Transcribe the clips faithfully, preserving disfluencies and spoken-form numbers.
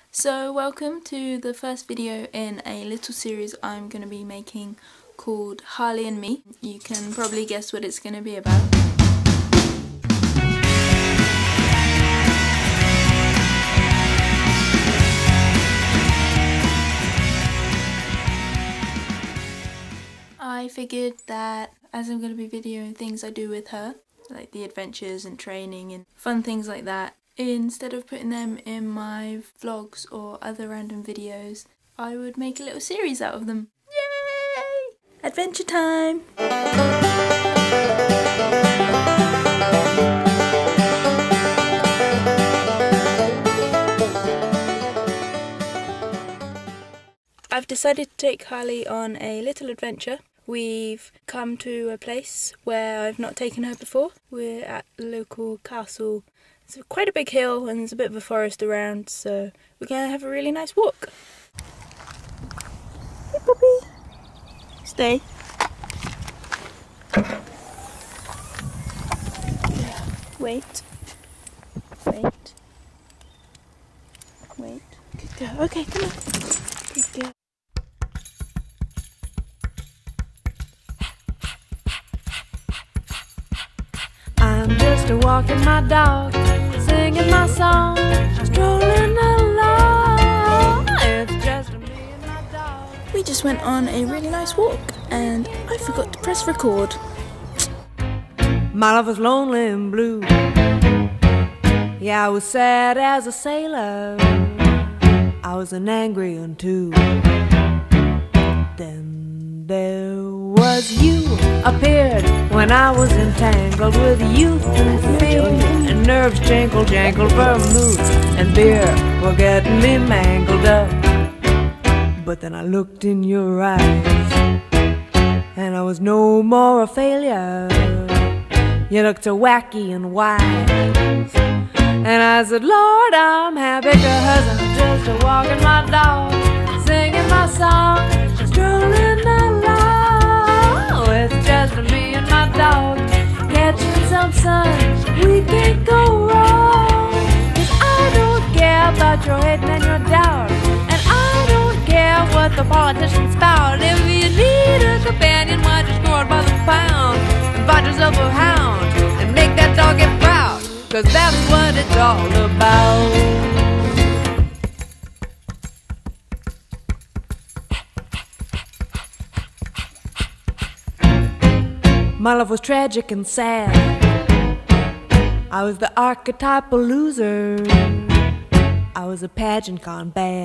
So welcome to the first video in a little series I'm going to be making called Harley and Me. You can probably guess what it's going to be about. I figured that as I'm going to be videoing things I do with her, like the adventures and training and fun things like that, instead of putting them in my vlogs or other random videos, I would make a little series out of them. Yay! Adventure time! I've decided to take Harley on a little adventure. We've come to a place where I've not taken her before. We're at the local castle. It's quite a big hill and there's a bit of a forest around, so we're going to have a really nice walk. Hey puppy! Stay. Wait. Wait. Wait. Good girl. Okay, come on. Good girl. I'm just a walking my dog, singing my song, strolling along. It's just me and my dog. We just went on a really nice walk and I forgot to press record. My love was lonely and blue. Yeah, I was sad as a sailor. I was an angry one too. Then there was you appeared when I was entangled with youth and fear, and nerves jangle jangled, vermouth and beer were getting me mangled up. But then I looked in your eyes and I was no more a failure. You looked so wacky and wise, and I said, Lord, I'm happy 'cause I'm just a walking my dog, singing my song, strolling along. It's just me and my dog, catching some sun. We can't go wrong, 'cause I don't care about your hating and your doubt, and I don't care what the politicians spout. If you need a companion, why just go out by the pound and find yourself a hound and make that dog get proud, 'cause that's what it's all about. My love was tragic and sad. I was the archetypal loser. I was a pageant gone bad.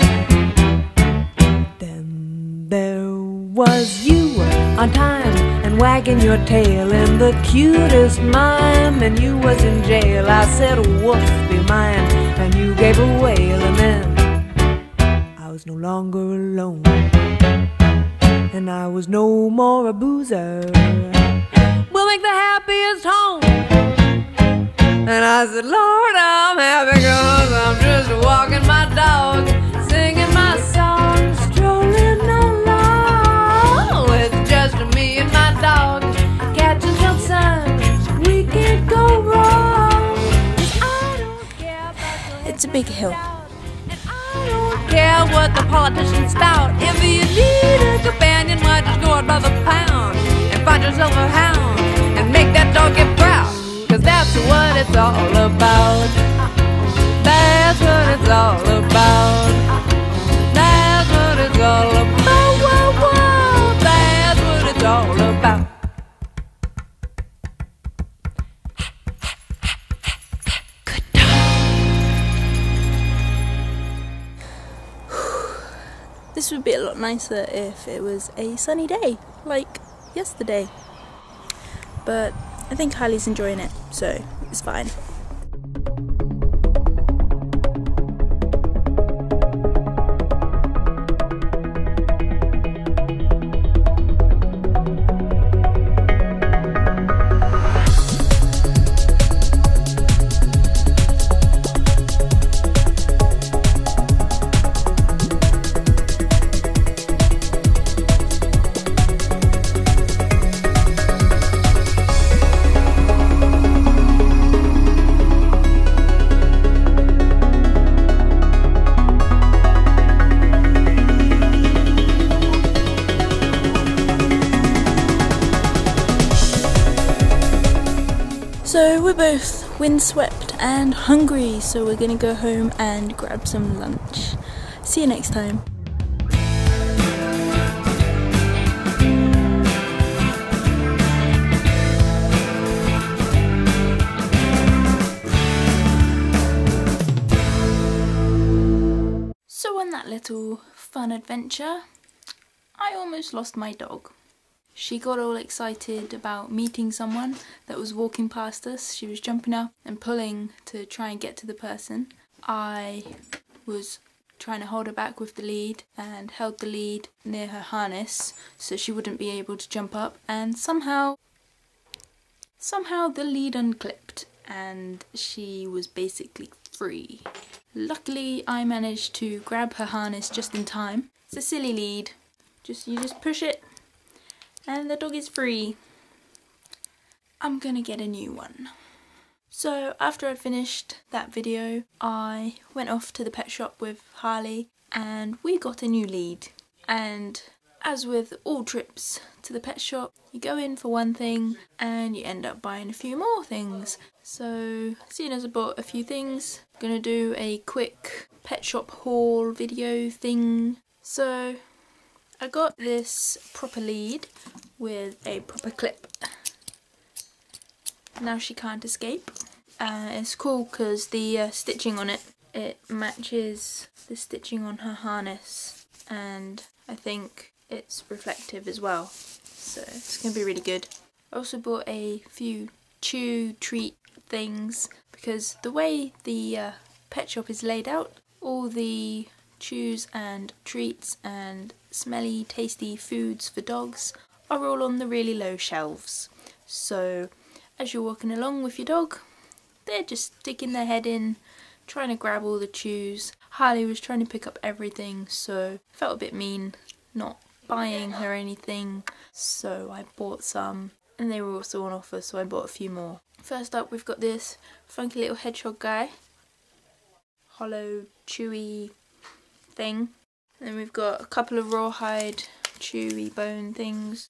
Then there was you on time and wagging your tail in the cutest mime, and you was in jail. I said, woof, be mine, and you gave a wail, and then I was no longer alone, and I was no more a boozer. We'll make the happiest home. And I said, Lord, I'm happy 'cause I'm just walking my dog, singing my song, strolling along. It's just me and my dog, catching some sun. We can't go wrong, 'cause I don't care about your It's a big hill. and I don't care what the politicians spout. If you need a companion, why just go out by the pound and find yourself a hound and make that dog get proud, 'cause that's what it's all about. That's what it's all about. That's what it's all about. Whoa, whoa. That's what it's all about. Good dog. This would be a lot nicer if it was a sunny day, like yesterday. But I think Harley's enjoying it, so it's fine. we're both windswept and hungry, so we're gonna go home and grab some lunch. See you next time. So on that little fun adventure, I almost lost my dog. She got all excited about meeting someone that was walking past us. She was jumping up and pulling to try and get to the person. I was trying to hold her back with the lead and held the lead near her harness so she wouldn't be able to jump up, and somehow, somehow the lead unclipped and she was basically free. Luckily I managed to grab her harness just in time. It's a silly lead. Just you just push it and the dog is free. I'm gonna get a new one. So after I finished that video, I went off to the pet shop with Harley and we got a new lead. And as with all trips to the pet shop, you go in for one thing and you end up buying a few more things. So seeing as I bought a few things, I'm gonna do a quick pet shop haul video thing. So I got this proper lead with a proper clip. Now she can't escape. Uh, it's cool because the uh, stitching on it, it matches the stitching on her harness, and I think it's reflective as well, so it's going to be really good. I also bought a few chew treat things because the way the uh, pet shop is laid out, all the chews and treats and smelly tasty foods for dogs are all on the really low shelves, so as you're walking along with your dog, they're just sticking their head in trying to grab all the chews. Harley was trying to pick up everything, so I felt a bit mean not buying her anything, so I bought some, and they were also on offer, so I bought a few more. First up we've got this funky little hedgehog guy, hollow chewy thing. And then we've got a couple of rawhide chewy bone things.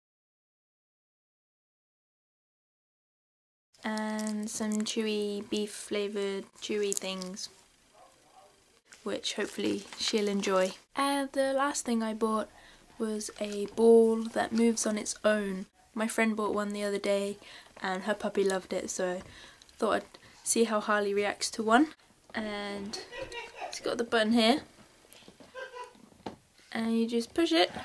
And some chewy beef flavoured chewy things, which hopefully she'll enjoy. And the last thing I bought was a ball that moves on its own. My friend bought one the other day and her puppy loved it, so I thought I'd see how Harley reacts to one. And it's got the button here, and you just push it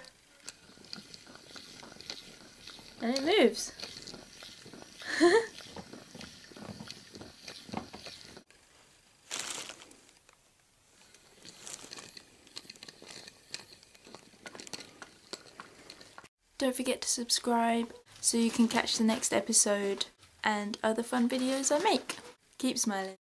and it moves. Don't forget to subscribe so you can catch the next episode and other fun videos I make. Keep smiling.